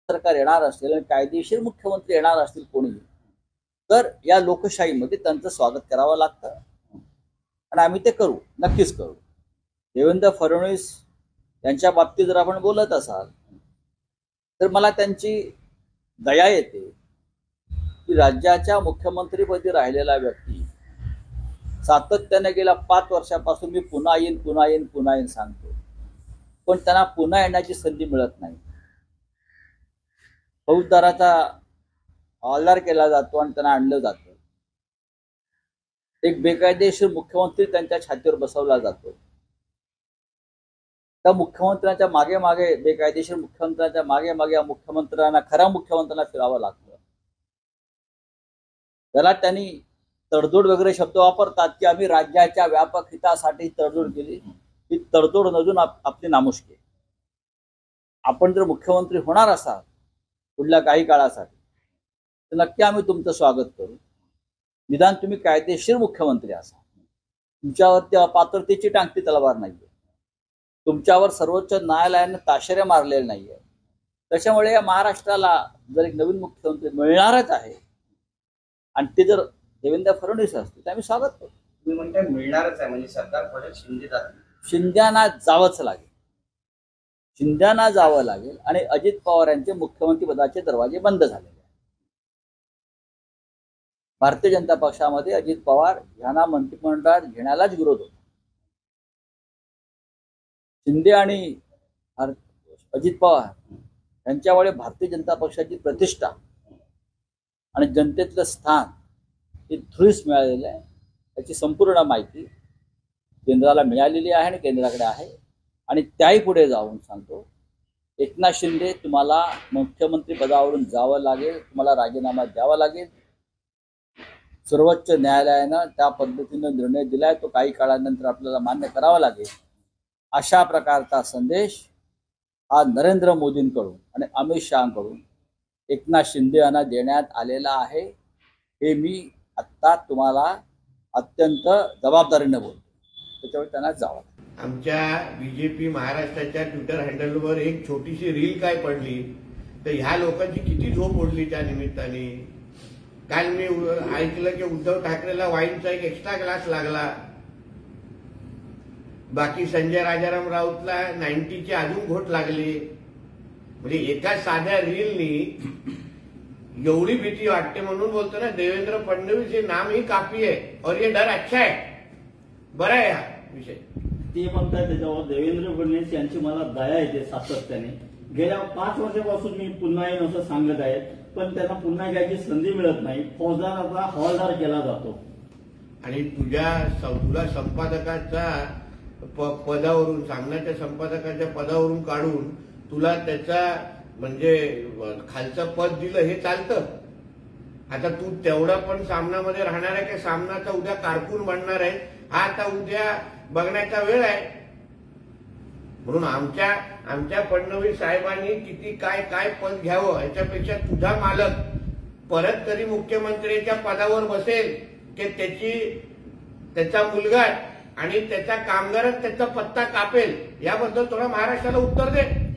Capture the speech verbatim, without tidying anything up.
सरकार येणार असेल आणि कायदेशीर मुख्यमंत्री येणार असतील कोणी, तर या लोकशाहीमध्ये त्यांचं स्वागत करावं लागतं आणि आम्ही ते करू, नक्कीच करू. देवेंद्र फडणवीस यांच्या बाबतीत जर आपण बोलत असाल तर मला त्यांची दया येते की राज्याच्या मुख्यमंत्रीपदी राहिलेला व्यक्ती सातत्याने गेल्या पाच वर्षापासून मी पुन्हा येईन पुन्हा येईन पुन्हा येईन सांगतो, पण त्यांना पुन्हा येण्याची संधी मिळत नाही. फौजदाराचा हवालदार केला जातो आणि त्यांना आणलं जातं. एक बेकायदेशीर मुख्यमंत्री त्यांच्या छातीवर बसवला जातो. त्या मुख्यमंत्र्यांच्या मागे मागे बेकायदेशीर मुख्यमंत्र्यांच्या मागे मागे या मुख्यमंत्र्यांना खऱ्या मुख्यमंत्र्यांना फिरावं लागतं. त्याला त्यांनी तडजोड वगैरे शब्द वापरतात की आम्ही राज्याच्या व्यापक हितासाठी तडजोड केली. ही तडजोड नजून आप, आपली नामुष्की. आपण जर मुख्यमंत्री होणार असाल पुढल्या काही काळासाठी तर नक्की आम्ही तुमचं स्वागत करू. निदान तुम्ही कायदेशीर मुख्यमंत्री असा, तुमच्यावरती अपात्रतेची टांगती तलवार नाहीये, तुमच्यावर सर्वोच्च न्यायालयाने ताशेरे मारलेले नाहीये. त्याच्यामुळे या महाराष्ट्राला जर एक नवीन मुख्यमंत्री मिळणारच आहे आणि ते जर देवेंद्र फडणवीस असतील तर आम्ही स्वागत करू. तुम्ही म्हणताय मिळणारच आहे म्हणजे सरकार पडेल शिंदे जातील. शिंद्यांना जावंच लागेल, शिंद्यांना जावं लागेल आणि अजित पवार यांचे मुख्यमंत्री पदाचे दरवाजे बंद झालेले आहेत. भारतीय जनता पक्षामध्ये अजित पवार यांना मंत्रिमंडळात घेण्यालाच विरोध होता. शिंदे आणि अजित पवार यांच्यामुळे भारतीय जनता पक्षाची प्रतिष्ठा आणि जनतेतलं स्थान हे धुळीस मिळालेलं आहे. याची संपूर्ण माहिती केंद्राला मिळालेली आहे आणि केंद्राकडे आहे. आणि त्याही पुढे जाऊन सांगतो, एकनाथ शिंदे तुम्हाला मुख्यमंत्री पदावरून जावं लागेल, तुम्हाला राजीनामा द्यावा लागेल. सर्वोच्च न्यायालयानं त्या पद्धतीनं निर्णय दिलाय, तो काही काळानंतर आपल्याला मान्य करावा लागेल. अशा प्रकारचा संदेश हा नरेंद्र मोदींकडून आणि अमित शहाकडून एकनाथ शिंदे यांना देण्यात आलेला आहे. हे मी आत्ता तुम्हाला अत्यंत जबाबदारीने बोलतो. त्याच्यामुळे त्यांना जावं. आमच्या बीजेपी महाराष्ट्राच्या ट्विटर हँडलवर एक छोटीशी रील काय पडली तर ह्या लोकांची किती झोप उडली त्या निमित्ताने. काल मी ऐकलं की उद्धव ठाकरेला वाईनचा एक एक्स्ट्रा ग्लास लागला, बाकी संजय राजाराम राऊतला नाईन्टीचे अजून घोट लागले. म्हणजे एका साध्या रीलनी एवढी भीती वाटते. म्हणून बोलतो ना, देवेंद्र फडणवीस हे नाम ही काफी आहे और ये डर अच्छा है. बरं आहे हा विषय. ते म्हणतात त्याच्यावर देवेंद्र फडणवीस यांची मला दया येते सातत्याने. गेल्या पाच वर्षापासून मी पुन्हा येईन असं सांगत आहे, पण त्यांना पुन्हा घ्यायची संधी मिळत नाही. फौजदाराचा हवालदार केला जातो. आणि तुझ्या तुला संपादकाचा पदावरून सामनाच्या संपादकाच्या पदावरून काढून तुला त्याचा म्हणजे खालचं पद दिलं हे चालतं. आता तू तेवढा पण सामनामध्ये राहणार आहे की सामनाचा उद्या कारकून बनणार आहे हा आता उद्या बघण्याचा वेळ आहे. म्हणून आमच्या आमच्या फडणवीस साहेबांनी किती काय काय पद घ्यावं याच्यापेक्षा तुझा मालक परत कधी मुख्यमंत्र्यांच्या पदावर बसेल की त्याची त्याचा मुलगा आणि त्याचा कामगारच त्याचा पत्ता कापेल याबद्दल थोडा महाराष्ट्राला उत्तर दे.